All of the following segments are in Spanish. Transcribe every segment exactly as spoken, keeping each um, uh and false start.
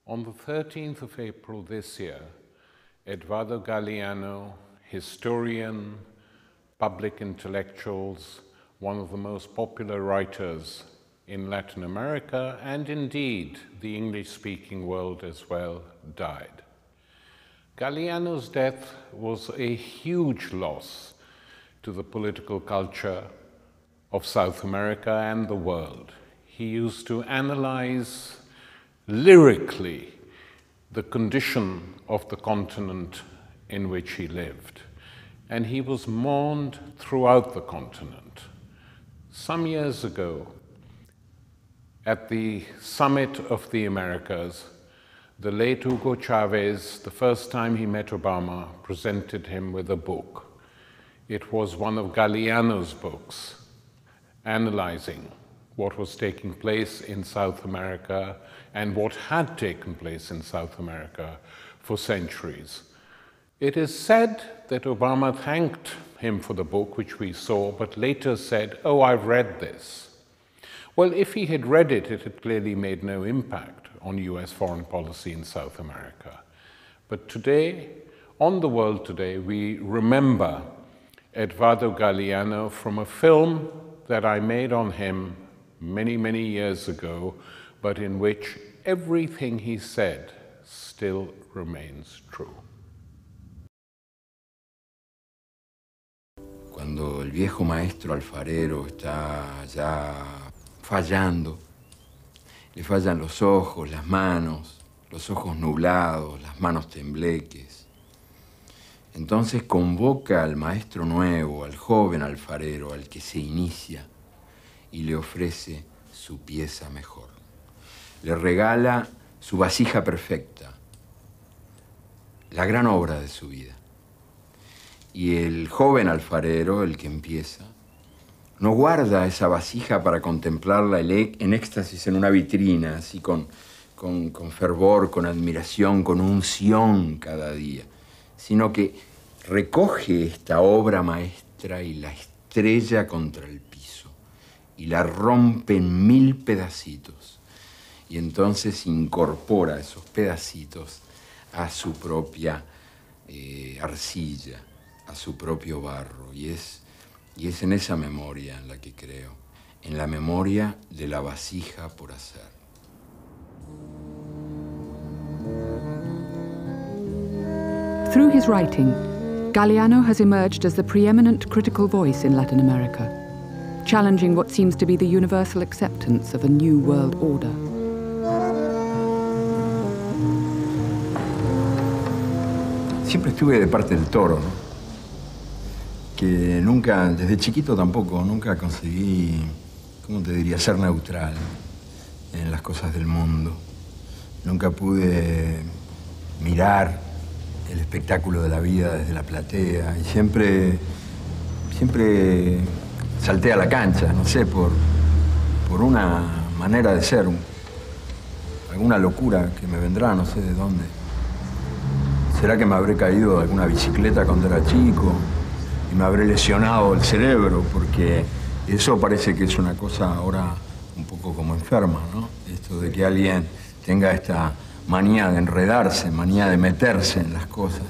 On the thirteenth of April this year, Eduardo Galeano, historian, public intellectuals, one of the most popular writers in Latin America, and indeed the English-speaking world as well, died. Galeano's death was a huge loss to the political culture of South America and the world. He used to analyze lyrically the condition of the continent in which he lived, and he was mourned throughout the continent. Some years ago, at the summit of the Americas, the late Hugo Chavez, the first time he met Obama, presented him with a book. It was one of Galeano's books, analyzing what was taking place in South America and what had taken place in South America for centuries. It is said that Obama thanked him for the book, which we saw, but later said, "Oh, I've read this." Well, if he had read it, it had clearly made no impact on U S foreign policy in South America. But today, on the world today, we remember Eduardo Galeano from a film that I made on him many, many years ago, but in which everything he said still remains true. Cuando el viejo maestro alfarero está ya fallando, le fallan los ojos, las manos, los ojos nublados, las manos tembleques. Entonces convoca al maestro nuevo, al joven alfarero, al que se inicia, y le ofrece su pieza mejor. Le regala su vasija perfecta, la gran obra de su vida. Y el joven alfarero, el que empieza, no guarda esa vasija para contemplarla en éxtasis en una vitrina, así con, con, con fervor, con admiración, con unción cada día, sino que recoge esta obra maestra y la estrella contra el piso y la rompe en mil pedacitos, y entonces incorpora esos pedacitos a su propia eh, arcilla, a su propio barro, y es, y es en esa memoria en la que creo, en la memoria de la vasija por hacer. Through his writing, Galeano has emerged as the preeminent critical voice in Latin America, challenging what seems to be the universal acceptance of a new world order. Siempre estuve de parte del toro, ¿no? Que nunca, desde chiquito tampoco, nunca conseguí, ¿cómo te diría?, ser neutral en las cosas del mundo. Nunca pude mirar el espectáculo de la vida desde la platea y siempre, siempre salté a la cancha, no sé, por, por una manera de ser, alguna locura que me vendrá, no sé de dónde. ¿Será que me habré caído de alguna bicicleta cuando era chico y me habré lesionado el cerebro? Porque eso parece que es una cosa ahora un poco como enferma, ¿no? Esto de que alguien tenga esta manía de enredarse, manía de meterse en las cosas.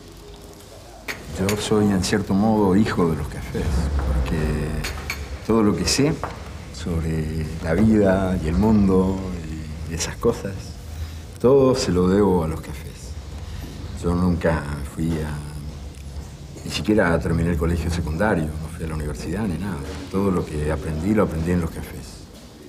Yo soy, en cierto modo, hijo de los cafés, porque todo lo que sé sobre la vida y el mundo y esas cosas, todo se lo debo a los cafés. Yo nunca fui a... Ni siquiera terminé el colegio secundario, no fui a la universidad ni nada. Todo lo que aprendí, lo aprendí en los cafés.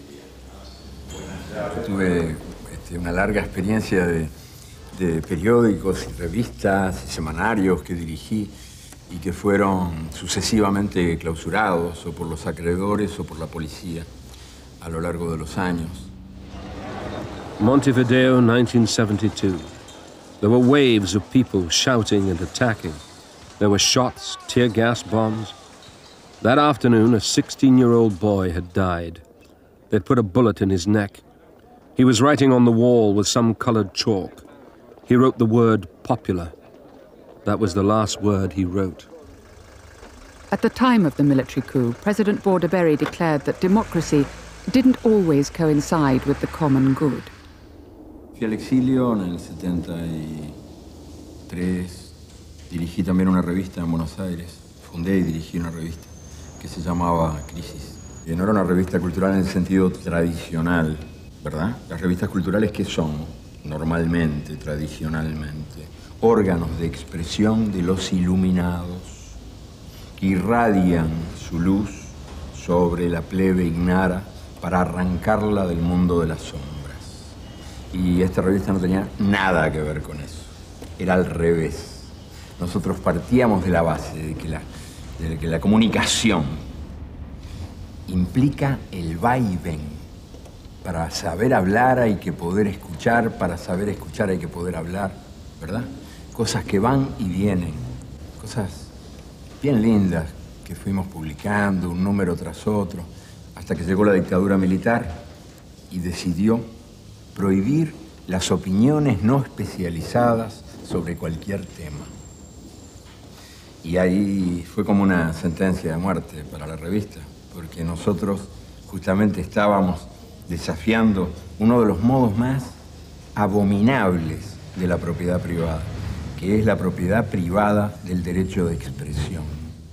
Yo tuve este, una larga experiencia de, de periódicos y revistas y semanarios que dirigí y que fueron sucesivamente clausurados o por los acreedores o por la policía a lo largo de los años. Montevideo, nineteen seventy-two. There were waves of people shouting and attacking. There were shots, tear gas bombs. That afternoon, a sixteen-year-old boy had died. They'd put a bullet in his neck. He was writing on the wall with some colored chalk. He wrote the word popular. That was the last word he wrote. At the time of the military coup, President Bordaberry declared that democracy didn't always coincide with the common good. Fui al exilio en el setenta y tres. Dirigí también una revista en Buenos Aires. Fundé y dirigí una revista que se llamaba Crisis. Y no era una revista cultural en el sentido tradicional, ¿verdad? Las revistas culturales, ¿qué son? Normalmente, tradicionalmente, órganos de expresión de los iluminados que irradian su luz sobre la plebe ignara para arrancarla del mundo de las sombras. Y esta revista no tenía nada que ver con eso. Era al revés. Nosotros partíamos de la base de que la, de que la comunicación implica el vaivén. Para saber hablar hay que poder escuchar, para saber escuchar hay que poder hablar, ¿verdad? Cosas que van y vienen, cosas bien lindas que fuimos publicando, un número tras otro, hasta que llegó la dictadura militar y decidió prohibir las opiniones no especializadas sobre cualquier tema. Y ahí fue como una sentencia de muerte para la revista, porque nosotros justamente estábamos desafiando uno de los modos más abominables de la propiedad privada, que es la propiedad privada del derecho de expresión.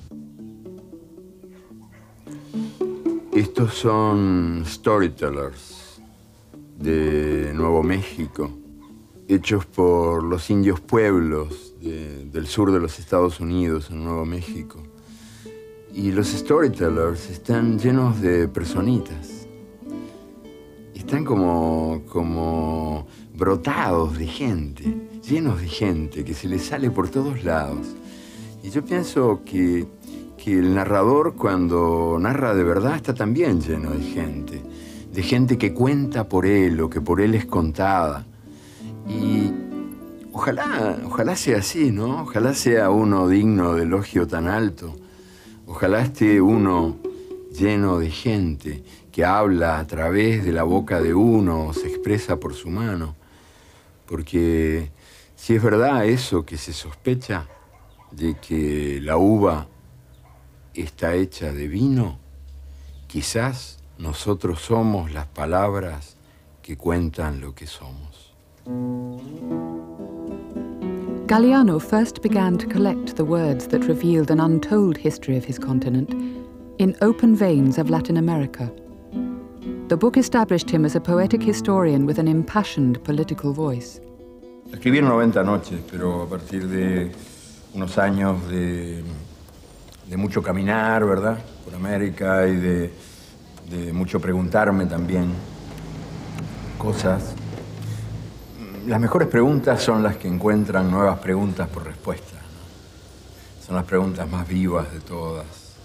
Estos son storytellers de Nuevo México, hechos por los indios pueblos de, del sur de los Estados Unidos, en Nuevo México. Y los storytellers están llenos de personitas. Están como, como brotados de gente, llenos de gente que se les sale por todos lados. Y yo pienso que, que el narrador, cuando narra de verdad, está también lleno de gente. De gente que cuenta por él o que por él es contada. Y ojalá, ojalá sea así, ¿no? Ojalá sea uno digno de elogio tan alto. Ojalá esté uno lleno de gente que habla a través de la boca de uno, se expresa por su mano. Porque si es verdad eso que se sospecha de que la uva está hecha de vino, quizás nosotros somos las palabras que cuentan lo que somos. Galeano first began to collect the words that revealed an untold history of his continent in Open Veins of Latin America. The book established him as a poetic historian with an impassioned political voice. Escribí en noventa noches, pero a partir de unos años de, de mucho caminar, ¿verdad?, por América y de, de mucho preguntarme también cosas. Las mejores preguntas son las que encuentran nuevas preguntas por respuesta, ¿no? Son las preguntas más vivas de todas.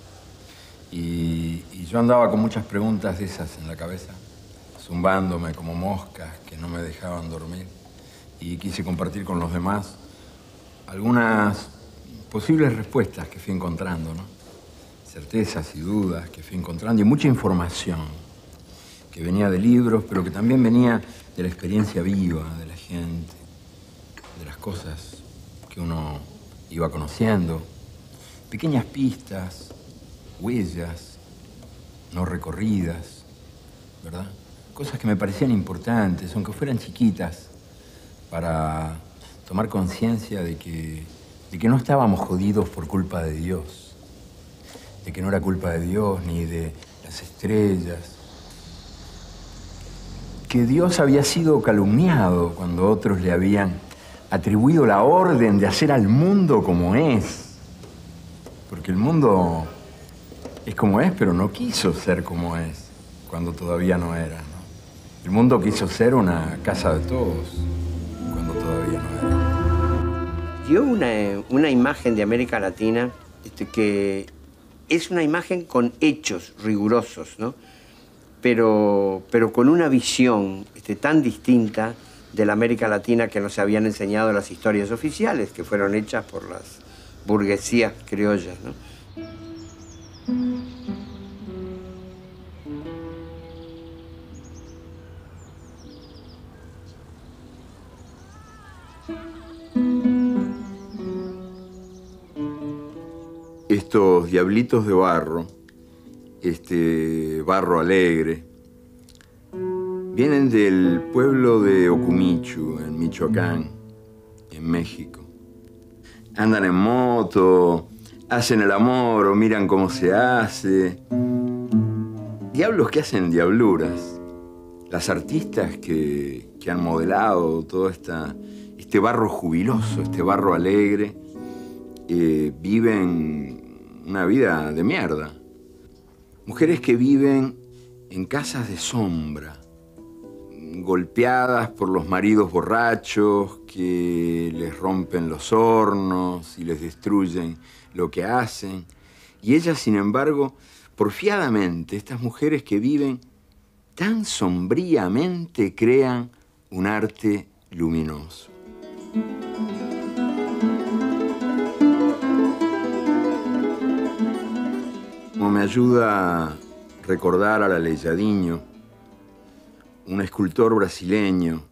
Y, y yo andaba con muchas preguntas de esas en la cabeza, zumbándome como moscas que no me dejaban dormir. Y quise compartir con los demás algunas posibles respuestas que fui encontrando, ¿no? Certezas y dudas que fui encontrando y mucha información que venía de libros, pero que también venía de la experiencia viva de la gente, de las cosas que uno iba conociendo, pequeñas pistas, huellas no recorridas, ¿verdad? Cosas que me parecían importantes, aunque fueran chiquitas, para tomar conciencia de que, de que no estábamos jodidos por culpa de Dios, de que no era culpa de Dios ni de las estrellas, que Dios había sido calumniado cuando otros le habían atribuido la orden de hacer al mundo como es. Porque el mundo es como es, pero no quiso ser como es cuando todavía no era, ¿no? El mundo quiso ser una casa de todos cuando todavía no era. Dio una, una imagen de América Latina este, que es una imagen con hechos rigurosos, ¿no? Pero, pero con una visión este, tan distinta de la América Latina que nos habían enseñado las historias oficiales, que fueron hechas por las burguesías criollas, ¿no? Estos diablitos de barro, este barro alegre, Vienen del pueblo de Ocumichu, en Michoacán, en México. Andan en moto, hacen el amor o miran cómo se hace. Diablos que hacen diabluras. Las artistas que, que han modelado todo esta, este barro jubiloso, este barro alegre, eh, viven una vida de mierda. Mujeres que viven en casas de sombra, golpeadas por los maridos borrachos que les rompen los hornos y les destruyen lo que hacen. Y ellas, sin embargo, porfiadamente, estas mujeres que viven tan sombríamente, crean un arte luminoso. Como me ayuda a recordar al Aleijadinho, un escultor brasileño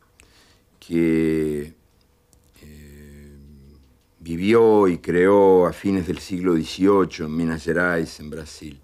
que eh, vivió y creó a fines del siglo dieciocho en Minas Gerais, en Brasil.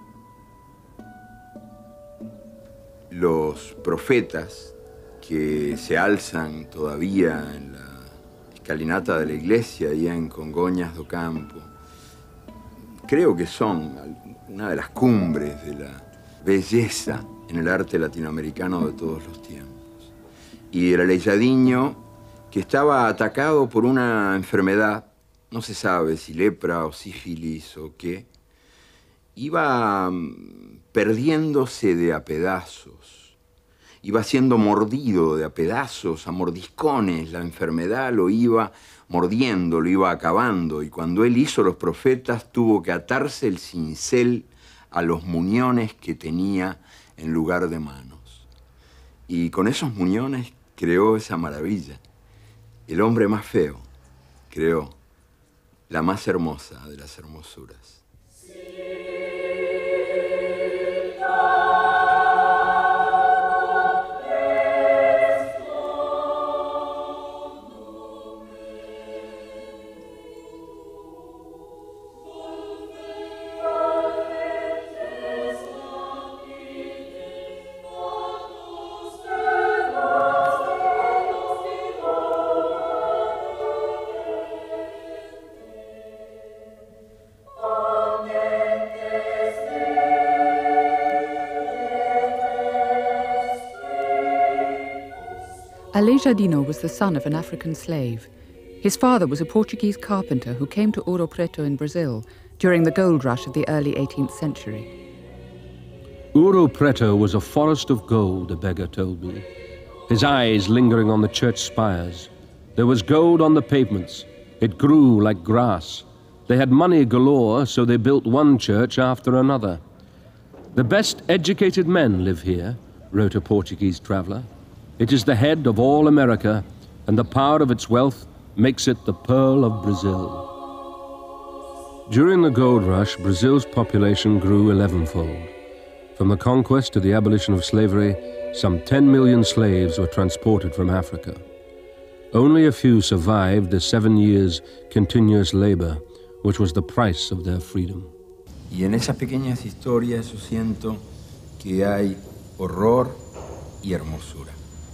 Los profetas que se alzan todavía en la escalinata de la iglesia, allá en Congonhas do Campo, creo que son una de las cumbres de la belleza en el arte latinoamericano de todos los tiempos. Y el Aleijadinho, que estaba atacado por una enfermedad, no se sabe si lepra o sífilis o qué, iba perdiéndose de a pedazos, iba siendo mordido de a pedazos, a mordiscones, la enfermedad lo iba mordiendo, lo iba acabando, y cuando él hizo Los Profetas tuvo que atarse el cincel a los muñones que tenía en lugar de manos. Y con esos muñones creó esa maravilla. El hombre más feo creó la más hermosa de las hermosuras. Aleijadinho was the son of an African slave. His father was a Portuguese carpenter who came to Ouro Preto in Brazil during the gold rush of the early eighteenth century. Ouro Preto was a forest of gold, a beggar told me, his eyes lingering on the church spires. There was gold on the pavements. It grew like grass. They had money galore, so they built one church after another. The best educated men live here, wrote a Portuguese traveler. It is the head of all America, and the power of its wealth makes it the pearl of Brazil. During the gold rush, Brazil's population grew elevenfold. From the conquest to the abolition of slavery, some ten million slaves were transported from Africa. Only a few survived the seven years continuous labor, which was the price of their freedom. Y en esas pequeñas historias yo siento que hay horror y hermosura,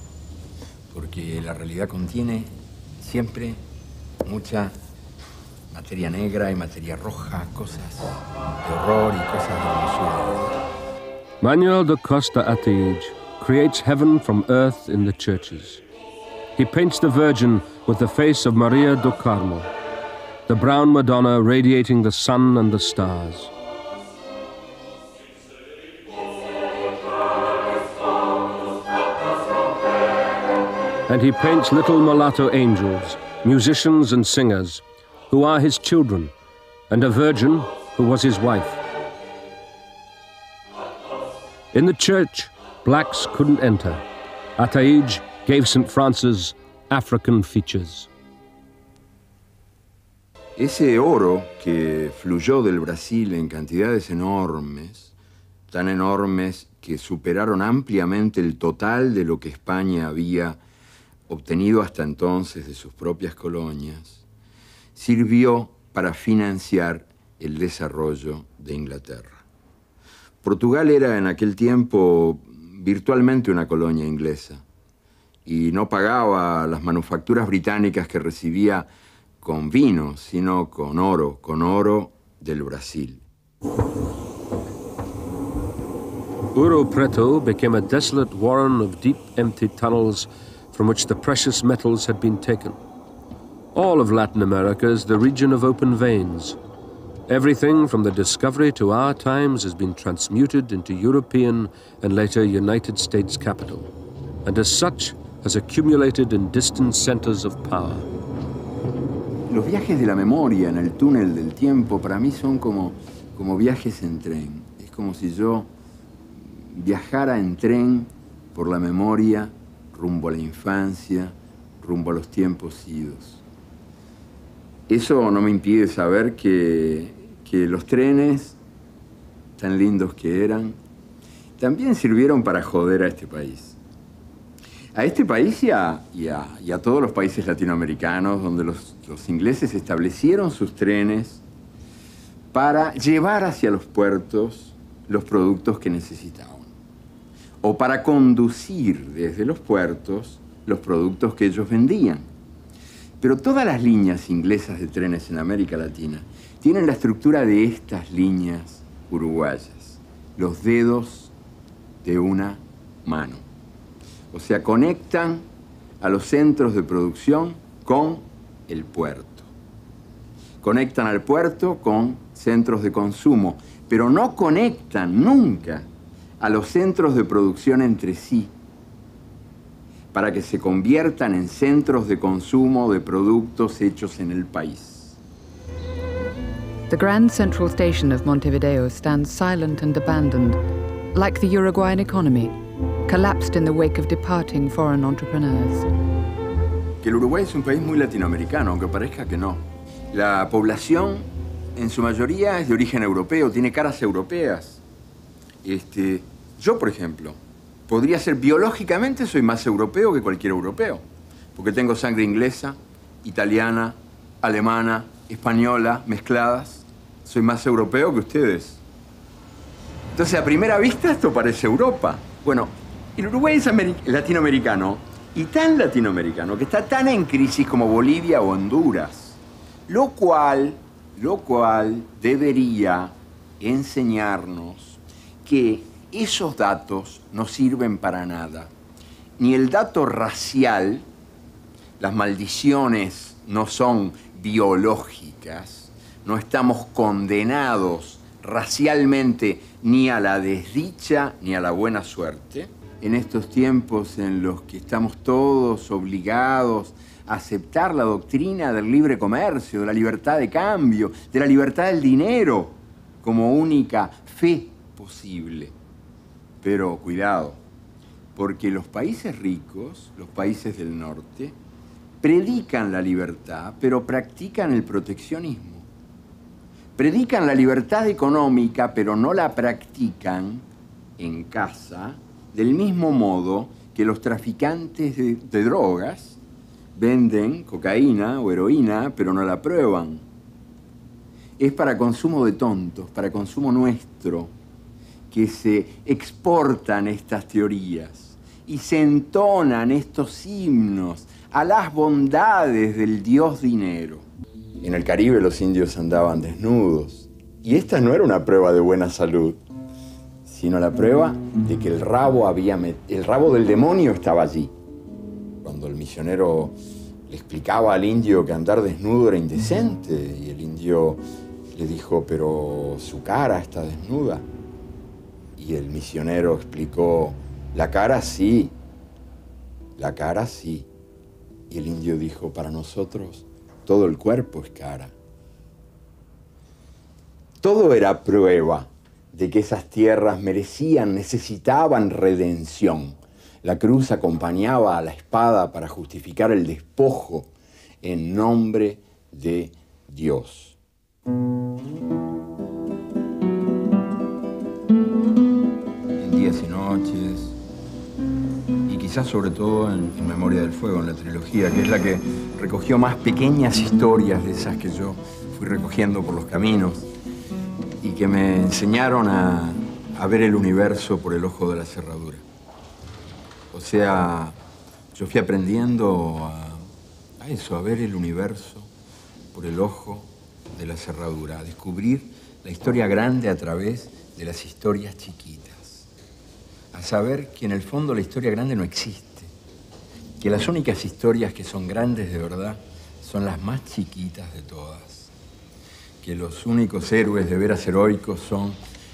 porque la realidad contiene siempre mucha materia negra y materia roja, cosas de horror y cosas de hermosura. Manuel da Costa Ataíde creates heaven from earth in the churches. He paints the Virgin with the face of Maria do Carmo, the brown Madonna radiating the sun and the stars. And he paints little mulatto angels, musicians and singers, who are his children, and a virgin who was his wife. In the church, blacks couldn't enter. Ataíde gave Saint Francis African features. Ese oro que fluyó del Brasil en cantidades enormes, tan enormes que superaron ampliamente el total de lo que España había obtenido hasta entonces de sus propias colonias, sirvió para financiar el desarrollo de Inglaterra. Portugal era en aquel tiempo virtualmente una colonia inglesa y no pagaba las manufacturas británicas que recibía con vino, sino con oro, con oro del Brasil. Ouro Preto became a desolate warren of deep, empty tunnels from which the precious metals had been taken. All of Latin America is the region of open veins. Everything from the discovery to our times has been transmuted into European and later United States capital, and as such has accumulated in distant centers of power. Los viajes de la memoria en el túnel del tiempo para mí son como, como viajes en tren. Es como si yo viajara en tren por la memoria rumbo a la infancia, rumbo a los tiempos idos. Eso no me impide saber que, que los trenes, tan lindos que eran, también sirvieron para joder a este país. A este país y a, y a, y a todos los países latinoamericanos donde los, los ingleses establecieron sus trenes para llevar hacia los puertos los productos que necesitaban, o para conducir desde los puertos los productos que ellos vendían. Pero todas las líneas inglesas de trenes en América Latina tienen la estructura de estas líneas uruguayas, los dedos de una mano. O sea, conectan a los centros de producción con el puerto. Conectan al puerto con centros de consumo, pero no conectan nunca a los centros de producción entre sí, para que se conviertan en centros de consumo de productos hechos en el país. The Grand Central Station of Montevideo stands silent and abandoned, like the Uruguayan economy, collapsed in the wake of departing foreign entrepreneurs. Que el Uruguay es un país muy latinoamericano, aunque parezca que no. La población, en su mayoría, es de origen europeo, tiene caras europeas. Este, yo, por ejemplo, podría ser biológicamente, soy más europeo que cualquier europeo, porque tengo sangre inglesa, italiana, alemana, española, mezcladas. Soy más europeo que ustedes. Entonces, a primera vista, esto parece Europa. Bueno, el Uruguay es latinoamericano, y tan latinoamericano, que está tan en crisis como Bolivia o Honduras, lo cual, lo cual debería enseñarnos que esos datos no sirven para nada. Ni el dato racial, las maldiciones no son biológicas, no estamos condenados racialmente ni a la desdicha ni a la buena suerte. En estos tiempos en los que estamos todos obligados a aceptar la doctrina del libre comercio, de la libertad de cambio, de la libertad del dinero como única fe posible. Pero cuidado, porque los países ricos, los países del norte, predican la libertad, pero practican el proteccionismo. Predican la libertad económica, pero no la practican en casa, del mismo modo que los traficantes de, de drogas venden cocaína o heroína, pero no la prueban. Es para consumo de tontos, para consumo nuestro, que se exportan estas teorías y se entonan estos himnos a las bondades del dios dinero. En el Caribe los indios andaban desnudos, y esta no era una prueba de buena salud, sino la prueba de que el rabo, había met... el rabo del demonio estaba allí. Cuando el misionero le explicaba al indio que andar desnudo era indecente, y el indio le dijo, pero su cara está desnuda. Y el misionero explicó, la cara sí, la cara sí. Y el indio dijo, para nosotros todo el cuerpo es cara. Todo era prueba de que esas tierras merecían, necesitaban redención. La cruz acompañaba a la espada para justificar el despojo en nombre de Dios. En días y noches, y quizás sobre todo en, en Memoria del Fuego, en la trilogía, que es la que recogió más pequeñas historias de esas que yo fui recogiendo por los caminos y que me enseñaron a, a ver el universo por el ojo de la cerradura. O sea, yo fui aprendiendo a, a eso, a ver el universo por el ojo de la cerradura, a descubrir la historia grande a través de las historias chiquitas, a saber que en el fondo la historia grande no existe, que las únicas historias que son grandes de verdad son las más chiquitas de todas, que los únicos héroes de veras heroicos son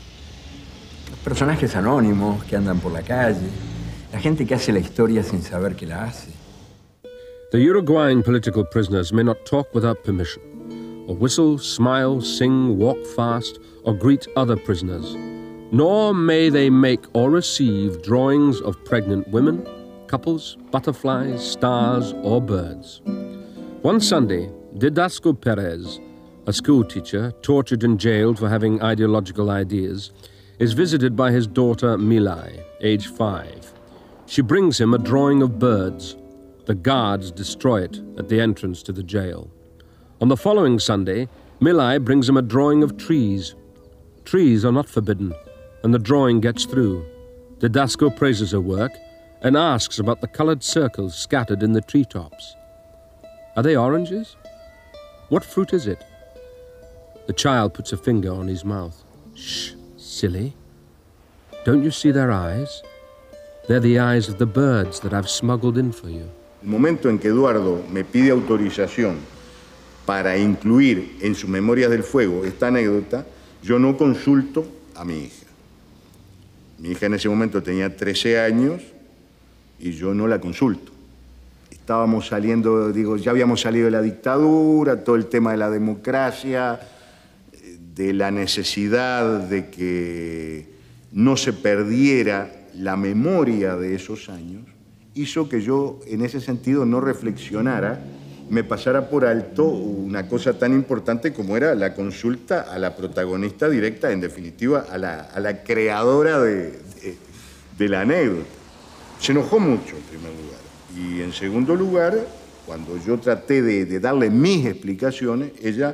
los personajes anónimos que andan por la calle, la gente que hace la historia sin saber que la hace. The Uruguayan political prisoners may not talk without permission, or whistle, smile, sing, walk fast, or greet other prisoners, nor may they make or receive drawings of pregnant women, couples, butterflies, stars, or birds. One Sunday, Didasco Perez, a schoolteacher tortured and jailed for having ideological ideas, is visited by his daughter Milay, age five. She brings him a drawing of birds. The guards destroy it at the entrance to the jail. On the following Sunday, Milay brings him a drawing of trees. Trees are not forbidden, and the drawing gets through. Didasco praises her work and asks about the colored circles scattered in the treetops. Are they oranges? What fruit is it? The child puts a finger on his mouth. Shh, silly. Don't you see their eyes? They're the eyes of the birds that I've smuggled in for you. El momento en que Eduardo me pide autorización para incluir en sus Memorias del Fuego esta anécdota, yo no consulto a mi hija. Mi hija en ese momento tenía trece años y yo no la consulto. Estábamos saliendo, digo, ya habíamos salido de la dictadura, todo el tema de la democracia, de la necesidad de que no se perdiera la memoria de esos años, hizo que yo en ese sentido no reflexionara, me pasara por alto una cosa tan importante como era la consulta a la protagonista directa, en definitiva a la, a la creadora de, de, de la anécdota. Se enojó mucho en primer lugar y en segundo lugar, cuando yo traté de, de darle mis explicaciones, ella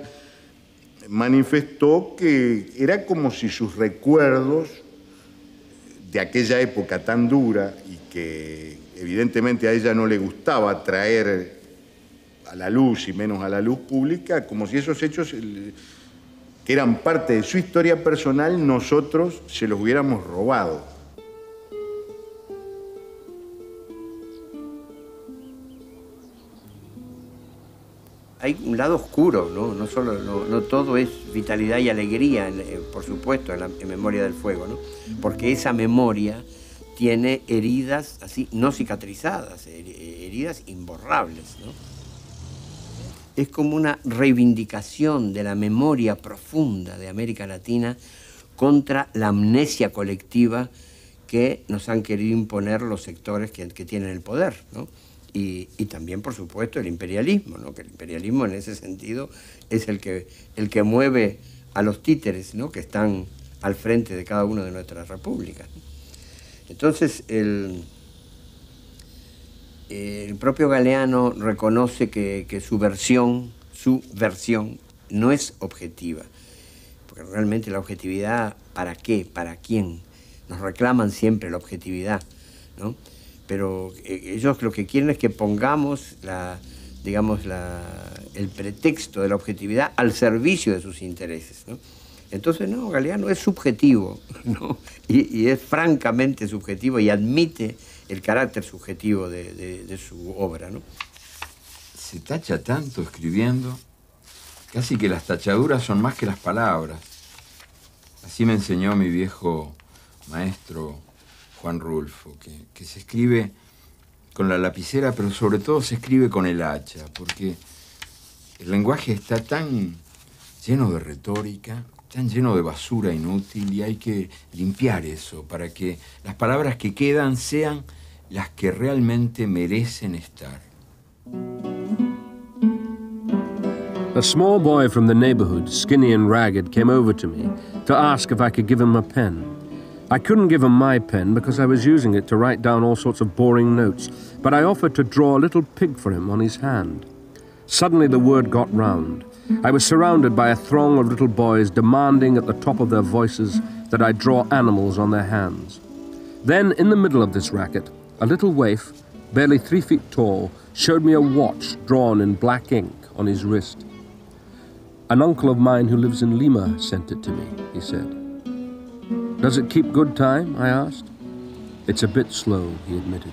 manifestó que era como si sus recuerdos de aquella época tan dura y que evidentemente a ella no le gustaba traer a la luz y menos a la luz pública, como si esos hechos que eran parte de su historia personal nosotros se los hubiéramos robado. Hay un lado oscuro, ¿no? No, solo, no, no todo es vitalidad y alegría, eh, por supuesto, en la en Memoria del Fuego, ¿no? Porque esa memoria tiene heridas así, no cicatrizadas, heridas imborrables, ¿no? Es como una reivindicación de la memoria profunda de América Latina contra la amnesia colectiva que nos han querido imponer los sectores que, que tienen el poder, ¿no? Y, y también, por supuesto, el imperialismo, ¿no? Que el imperialismo en ese sentido es el que, el que mueve a los títeres, ¿no? Que están al frente de cada una de nuestras repúblicas. Entonces, el, el propio Galeano reconoce que, que su versión, su versión no es objetiva, porque realmente la objetividad, ¿para qué? ¿Para quién? Nos reclaman siempre la objetividad, ¿no? Pero ellos lo que quieren es que pongamos la, digamos, la, el pretexto de la objetividad al servicio de sus intereses, ¿no? Entonces, no, Galeano es subjetivo, ¿no? Y, y es francamente subjetivo y admite el carácter subjetivo de, de, de su obra, ¿no? Se tacha tanto escribiendo, casi que las tachaduras son más que las palabras. Así me enseñó mi viejo maestro Juan Rulfo, que, que se escribe con la lapicera, pero sobre todo se escribe con el hacha, porque el lenguaje está tan lleno de retórica, tan lleno de basura inútil, y hay que limpiar eso para que las palabras que quedan sean las que realmente merecen estar. A small boy from the neighborhood, skinny and ragged, came over to me to ask if I could give him a pen. I couldn't give him my pen because I was using it to write down all sorts of boring notes, but I offered to draw a little pig for him on his hand. Suddenly the word got round. I was surrounded by a throng of little boys demanding at the top of their voices that I draw animals on their hands. Then, in the middle of this racket, A little waif, barely three feet tall, showed me a watch drawn in black ink on his wrist. An uncle of mine who lives in Lima sent it to me, he said. Does it keep good time? I asked. It's a bit slow, he admitted.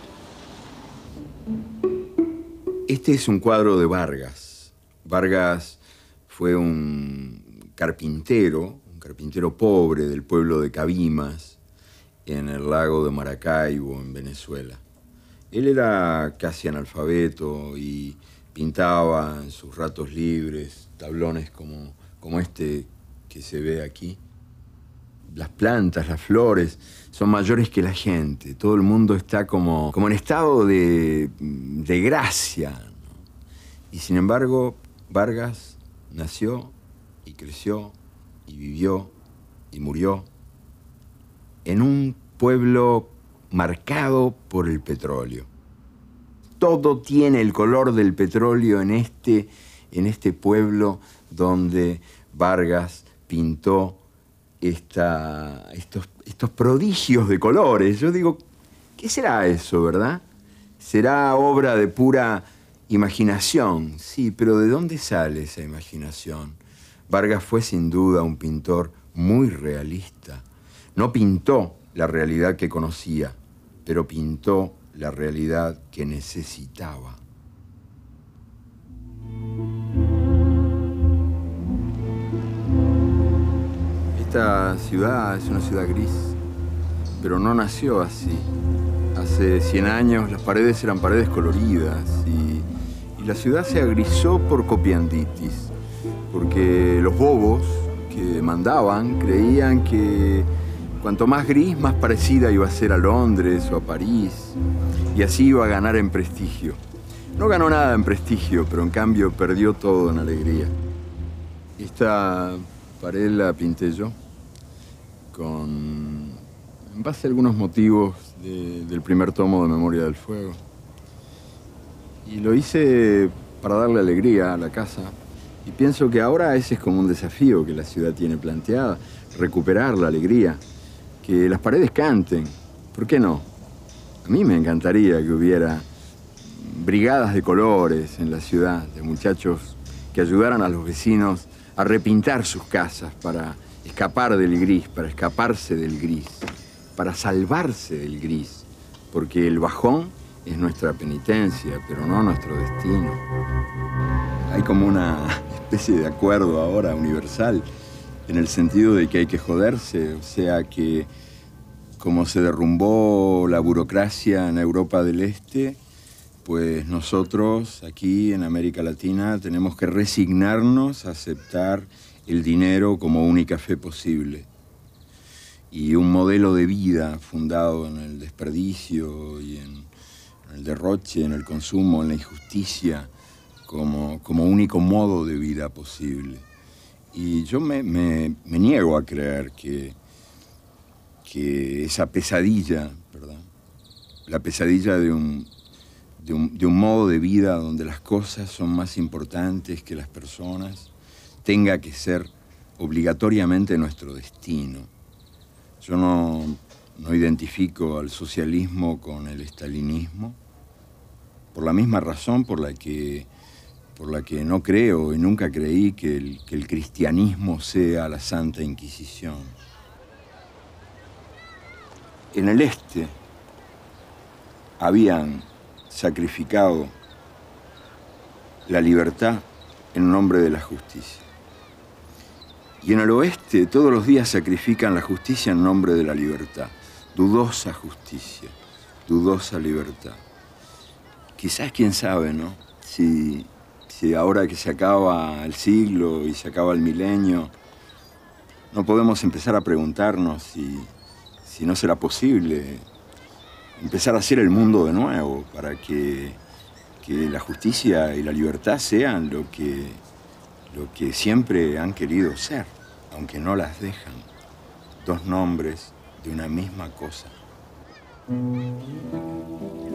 Este es un cuadro de Vargas. Vargas fue un carpintero, un carpintero pobre del pueblo de Cabimas, en el lago de Maracaibo, en Venezuela. Él era casi analfabeto y pintaba en sus ratos libres tablones como, como este que se ve aquí. Las plantas, las flores, son mayores que la gente. Todo el mundo está como, como en estado de, de gracia, ¿no? Y sin embargo, Vargas nació y creció y vivió y murió en un pueblo marcado por el petróleo. Todo tiene el color del petróleo en este, en este pueblo donde Vargas pintó esta, estos, estos prodigios de colores. Yo digo, ¿qué será eso, verdad? ¿Será obra de pura imaginación? Sí, pero ¿de dónde sale esa imaginación? Vargas fue sin duda un pintor muy realista. No pintó la realidad que conocía, pero pintó la realidad que necesitaba. Esta ciudad es una ciudad gris, pero no nació así. Hace cien años las paredes eran paredes coloridas y, y la ciudad se agrisó por copianditis, porque los bobos que mandaban creían que cuanto más gris, más parecida iba a ser a Londres o a París, y así iba a ganar en prestigio. No ganó nada en prestigio, pero en cambio perdió todo en alegría. Esta pared la pinté yo, con, en base a algunos motivos de, del primer tomo de Memoria del Fuego. Y lo hice para darle alegría a la casa. Y pienso que ahora ese es como un desafío que la ciudad tiene planteada, recuperar la alegría, que las paredes canten. ¿Por qué no? A mí me encantaría que hubiera brigadas de colores en la ciudad, de muchachos que ayudaran a los vecinos a repintar sus casas para escapar del gris, para escaparse del gris, para salvarse del gris, porque el bajón es nuestra penitencia, pero no nuestro destino. Hay como una especie de acuerdo ahora universal en el sentido de que hay que joderse, o sea que como se derrumbó la burocracia en Europa del Este, pues nosotros aquí en América Latina tenemos que resignarnos a aceptar el dinero como única fe posible. Y un modelo de vida fundado en el desperdicio y en el derroche, en el consumo, en la injusticia, como, como único modo de vida posible. Y yo me, me, me niego a creer que, que esa pesadilla, ¿verdad? La pesadilla de un, de, un, de un modo de vida donde las cosas son más importantes que las personas, tenga que ser obligatoriamente nuestro destino. Yo no, no identifico al socialismo con el estalinismo, por la misma razón por la que, por la que no creo y nunca creí que el, que el cristianismo sea la Santa Inquisición. En el este habían sacrificado la libertad en nombre de la justicia. Y en el oeste todos los días sacrifican la justicia en nombre de la libertad. Dudosa justicia, dudosa libertad. Quizás, quién sabe, ¿no? Si, si ahora que se acaba el siglo y se acaba el milenio, no podemos empezar a preguntarnos si, si no será posible empezar a hacer el mundo de nuevo para que, que la justicia y la libertad sean lo que, lo que siempre han querido ser, aunque no las dejan. Dos nombres de una misma cosa.